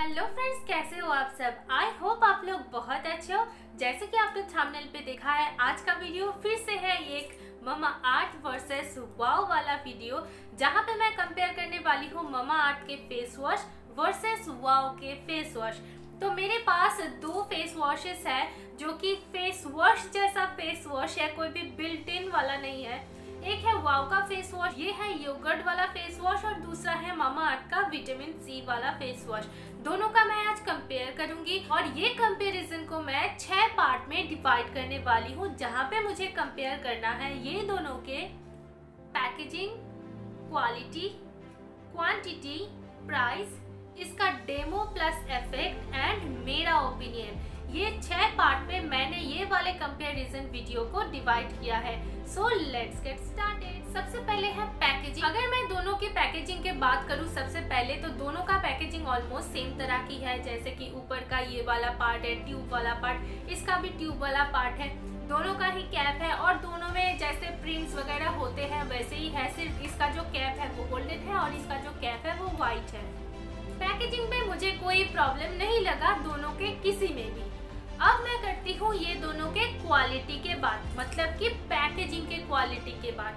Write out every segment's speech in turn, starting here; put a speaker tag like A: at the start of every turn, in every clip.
A: Hello friends, कैसे हो आप सब। आई होप आप लोग बहुत अच्छे हो। जैसे कि आपने थंबनेल पे देखा है, आज का वीडियो फिर से है एक ममा अर्थ वर्सेस वाव वाला वीडियो, जहाँ पे मैं कंपेयर करने वाली हूँ ममा अर्थ के फेस वॉश वर्सेस वाव के फेस वॉश। तो मेरे पास दो फेस वॉशेस है जो कि फेस वॉश जैसा फेस वॉश है, कोई भी बिल्ट इन वाला नहीं है। एक है वाव का फेस वॉश, ये है योगर्ट वाला फेस वॉश, और दूसरा है मामा अर्थ का विटामिन सी वाला फेस वॉश। दोनों का मैं आज कंपेयर करूंगी और ये कंपैरिजन को मैं 6 पार्ट में डिवाइड करने वाली हूँ, जहाँ पे मुझे कंपेयर करना है ये दोनों के पैकेजिंग, क्वालिटी, क्वांटिटी, प्राइस, इसका डेमो प्लस इफेक्ट एंड मेरा ओपिनियन। ये 6 पार्ट में मैंने ये वाले कंपैरिजन वीडियो को डिवाइड किया है। So let's get started. सबसे पहले है पैकेजिंग। अगर मैं दोनों की पैकेजिंग के बात करूँ सबसे पहले, तो दोनों का पैकेजिंग ऑलमोस्ट सेम तरह की है। जैसे कि ऊपर का ये वाला पार्ट है ट्यूब वाला पार्ट, इसका भी ट्यूब वाला पार्ट है, दोनों का ही कैप है और दोनों में जैसे प्रिंट्स वगैरह होते हैं वैसे ही है। सिर्फ इसका जो कैप है वो गोल्डन है और इसका जो कैप है वो व्हाइट है। पैकेजिंग में मुझे कोई प्रॉब्लम नहीं लगा दोनों के किसी में भी। अब मैं करती हूँ ये दोनों के क्वालिटी के बात, मतलब कि पैकेजिंग के क्वालिटी के बाद।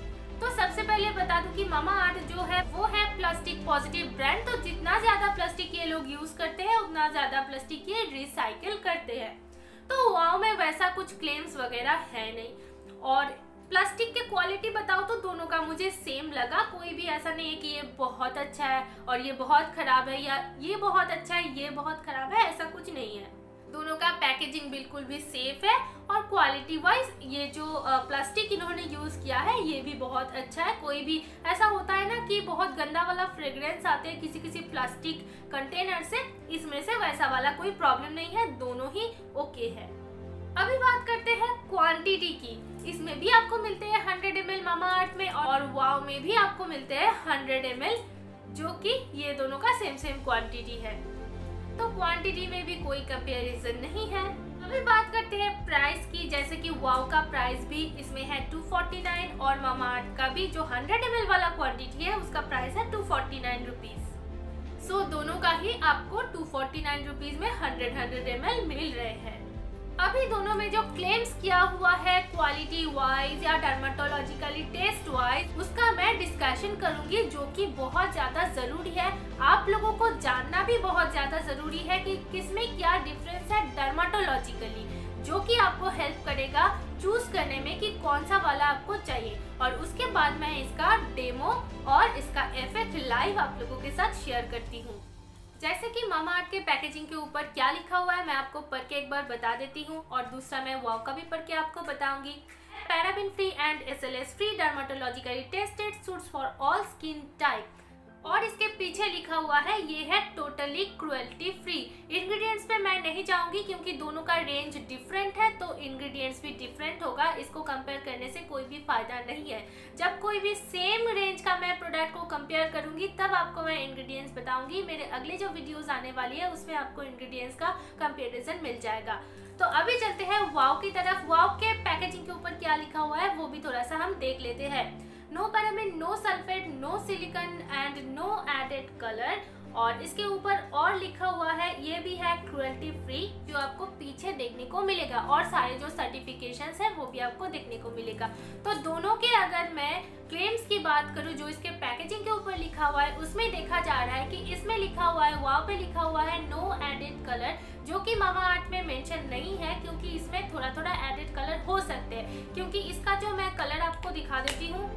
A: तो सबसे पहले बता दूं कि मामा अर्थ जो है वो है प्लास्टिक पॉजिटिव ब्रांड। तो जितना ज्यादा प्लास्टिक ये लोग यूज करते हैं उतना ज्यादा प्लास्टिक ये रिसाइकिल करते हैं। तो वाव में वैसा कुछ क्लेम्स वगैरह है नहीं। और प्लास्टिक के क्वालिटी बताओ तो दोनों का मुझे सेम लगा। कोई भी ऐसा नहीं है कि ये बहुत अच्छा है और ये बहुत खराब है, या ये बहुत अच्छा है ये बहुत खराब है, ऐसा कुछ नहीं है। दोनों का पैकेजिंग बिल्कुल भी सेफ है और क्वालिटी वाइज ये जो प्लास्टिक इन्होंने यूज किया है ये भी बहुत अच्छा है। कोई भी ऐसा होता है ना कि बहुत गंदा वाला फ्रेग्रेंस आते हैं किसी किसी प्लास्टिक कंटेनर से, इसमें से वैसा वाला कोई प्रॉब्लम नहीं है, दोनों ही ओके है। अभी बात करते हैं क्वांटिटी की। इसमें भी आपको मिलते हैं 100 ml मामा अर्थ में, और वाव में भी आपको मिलते हैं 100 ml, जो कि ये दोनों का सेम क्वांटिटी है। तो क्वांटिटी में भी कोई कंपैरिजन नहीं है। अभी बात करते हैं प्राइस की। जैसे कि वाव का प्राइस भी इसमें है 249 और मामा अर्थ का भी जो 100 ml वाला क्वांटिटी है उसका प्राइस है 249 रुपीज। सो दोनों का ही आपको 249 रुपीज में 100 ml मिल रहे हैं। अभी दोनों में जो क्लेम्स किया हुआ है क्वालिटी वाइज या डर्माटोलॉजिकली टेस्ट वाइज, उसका मैं डिस्कशन करूंगी, जो कि बहुत ज्यादा जरूरी है। आप लोगों को जानना भी बहुत ज्यादा जरूरी है कि किसमें क्या डिफरेंस है डर्माटोलॉजिकली, जो कि आपको हेल्प करेगा चूज करने में कि कौन सा वाला आपको चाहिए। और उसके बाद मैं इसका डेमो और इसका इफेक्ट लाइव आप लोगों के साथ शेयर करती हूँ। जैसे कि मामा अर्थ के पैकेजिंग के ऊपर क्या लिखा हुआ है मैं आपको पढ़ के एक बार बता देती हूँ, और दूसरा मैं वाव का भी पढ़ के आपको बताऊंगी। Paraben free and SLS free, dermatologically tested, suits for all skin type. और इसके पीछे लिखा हुआ है ये है टोटली क्रुएल्टी फ्री। इंग्रेडिएंट्स पे मैं नहीं जाऊंगी क्योंकि दोनों का रेंज डिफरेंट है, तो इंग्रेडिएंट्स भी डिफरेंट होगा। इसको कंपेयर करने से कोई भी फायदा नहीं है। जब कोई भी सेम रेंज का मैं प्रोडक्ट को कंपेयर करूंगी तब आपको मैं इंग्रेडिएंट्स बताऊंगी। मेरे अगले जो वीडियोस आने वाली है उसमें आपको इंग्रेडिएंट्स का कंपेरिजन मिल जाएगा। तो अभी चलते हैं वाव की तरफ। वाव के पैकेजिंग के ऊपर क्या लिखा हुआ है वो भी थोड़ा सा हम देख लेते हैं। No paraben, no sulphate, no silicone and no added colour. और इसके ऊपर और लिखा हुआ है ये भी है क्रुएल्टी फ्री, जो आपको पीछे देखने को मिलेगा, और सारे जो सर्टिफिकेशंस है वो भी आपको देखने को मिलेगा। तो दोनों के अगर मैं क्लेम्स की बात करूं जो इसके पैकेजिंग के ऊपर लिखा हुआ है, उसमें देखा जा रहा है कि इसमें लिखा हुआ है, वाव पे लिखा हुआ है नो एडेड कलर, जो कि मामा अर्थ में मेंशन नहीं है, क्योंकि इसमें थोड़ा थोड़ा एडेड कलर हो सकते हैं। क्योंकि इसका जो मैं कलर आपको दिखा देती हूँ,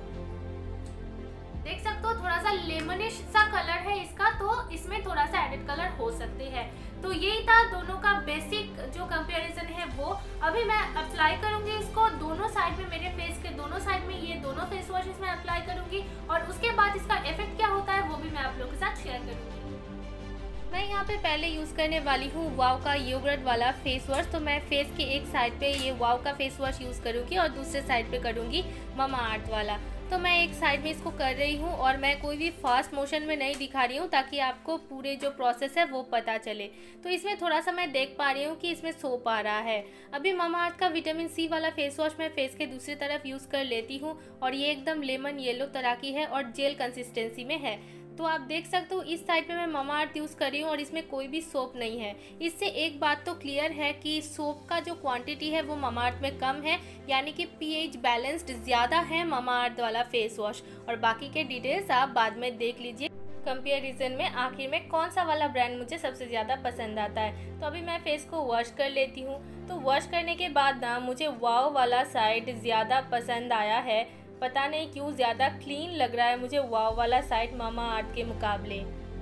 A: देख सकते हो थोड़ा सा लेमनिश सा कलर है इसका, तो इसमें थोड़ा सा एडेड कलर हो सकते हैं। तो यही था दोनों का बेसिक जो कंपैरिजन है वो। अभी मैं अप्लाई करूंगी इसको दोनों साइड में, मेरे फेस के दोनों साइड में ये दोनों फेस वॉशेस में अप्लाई करूंगी, और उसके बाद इसका इफेक्ट क्या होता है वो भी मैं आप लोगों के साथ शेयर करूंगी। मैं यहाँ पे पहले यूज़ करने वाली हूँ वाव का योगर्ट वाला फेस वॉश। तो मैं फेस के एक साइड पे ये वाव का फेस वॉश यूज़ करूँगी और दूसरे साइड पे करूँगी मामा अर्थ वाला। तो मैं एक साइड में इसको कर रही हूँ और मैं कोई भी फास्ट मोशन में नहीं दिखा रही हूँ ताकि आपको पूरे जो प्रोसेस है वो पता चले। तो इसमें थोड़ा सा मैं देख पा रही हूँ कि इसमें सोप आ रहा है। अभी मामा अर्थ का विटामिन सी वाला फेस वॉश मैं फेस के दूसरी तरफ यूज़ कर लेती हूँ और ये एकदम लेमन येलो तरह की है और जेल कंसिस्टेंसी में है। तो आप देख सकते हो इस साइड पे मैं ममाअर्थ यूज़ कर रही हूँ और इसमें कोई भी सोप नहीं है। इससे एक बात तो क्लियर है कि सोप का जो क्वांटिटी है वो ममाअर्थ में कम है, यानी कि पीएच बैलेंस्ड ज़्यादा है ममाअर्थ वाला फेस वॉश। और बाकी के डिटेल्स आप बाद में देख लीजिए कंपैरिजन में आखिर में कौन सा वाला ब्रांड मुझे सबसे ज़्यादा पसंद आता है। तो अभी मैं फेस को वॉश कर लेती हूँ। तो वॉश करने के बाद ना मुझे वाव वाला साइड ज़्यादा पसंद आया है, पता नहीं क्यों ज़्यादा क्लीन लग रहा है मुझे वाव वाला साइड ममाअर्थ के मुकाबले।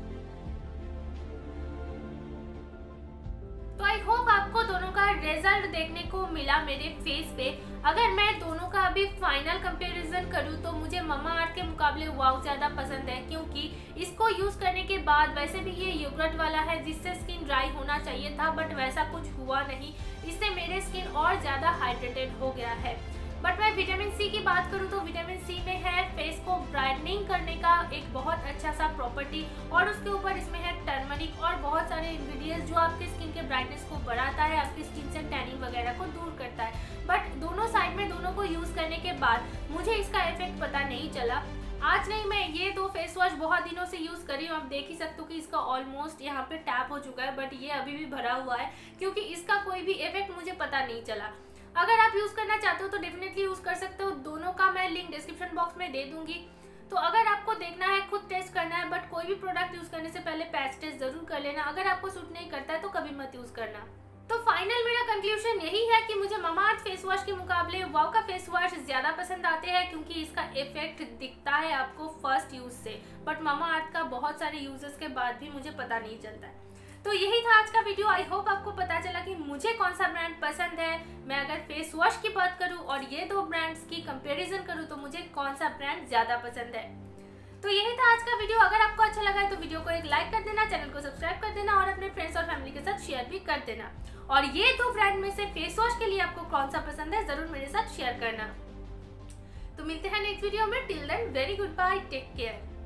A: तो आई होप आपको दोनों का रिजल्ट देखने को मिला मेरे फेस पे। अगर मैं दोनों का अभी फाइनल कंपैरिजन करूँ तो मुझे ममाअर्थ के मुकाबले वाव ज़्यादा पसंद है, क्योंकि इसको यूज़ करने के बाद वैसे भी ये योगर्ट वाला है जिससे स्किन ड्राई होना चाहिए था, बट वैसा कुछ हुआ नहीं। इससे मेरे स्किन और ज़्यादा हाइड्रेटेड हो गया है। बट मैं विटामिन सी की बात करूँ तो विटामिन सी में है फेस को ब्राइटनिंग करने का एक बहुत अच्छा सा प्रॉपर्टी, और उसके ऊपर इसमें है टर्मरिक और बहुत सारे इंग्रेडिएंट्स जो आपकी स्किन के ब्राइटनेस को बढ़ाता है, आपकी स्किन से टैनिंग वगैरह को दूर करता है। बट दोनों साइड में दोनों को यूज़ करने के बाद मुझे इसका इफेक्ट पता नहीं चला। आज नहीं, मैं ये दो फेस वॉश बहुत दिनों से यूज़ कर रही हूँ। आप देख ही सकते हो कि इसका ऑलमोस्ट यहाँ पे टैप हो चुका है, बट ये अभी भी भरा हुआ है क्योंकि इसका कोई भी इफेक्ट मुझे पता नहीं चला। अगर आप यूज़ करना चाहते हो तो डेफिनेटली यूज़ कर सकते हो। दोनों का मैं लिंक डिस्क्रिप्शन बॉक्स में दे दूंगी। तो अगर आपको देखना है, खुद टेस्ट करना है, बट कोई भी प्रोडक्ट यूज़ करने से पहले पैच टेस्ट जरूर कर लेना। अगर आपको सूट नहीं करता है तो कभी मत यूज़ करना। तो फाइनल मेरा कंक्लूजन यही है कि मुझे ममाअर्थ फेस वॉश के मुकाबले वाव का फेस वॉश ज़्यादा पसंद आते हैं, क्योंकि इसका इफेक्ट दिखता है आपको फर्स्ट यूज़ से, बट ममाअर्थ का बहुत सारे यूजेस के बाद भी मुझे पता नहीं चलता है। तो यही था आज का वीडियो। आई होप आपको पता चला कि मुझे कौन सा ब्रांड पसंद है। मैं अगर फेस वॉश की बात करूं और ये दो ब्रांड्स की कंपैरिजन करूं तो मुझे कौन सा ब्रांड ज़्यादा पसंद है। तो यही था आज का वीडियो। अगर आपको अच्छा लगा है तो वीडियो को एक लाइक कर देना, चैनल को सब्सक्राइब कर देना और अपने फ्रेंड्स और फैमिली के साथ शेयर भी कर देना। और ये दो ब्रांड में से फेस वॉश के लिए आपको कौन सा पसंद है ज़रूर मेरे साथ शेयर करना। तो मिलते हैं नेक्स्ट वीडियो में। Till then very good bye, take care.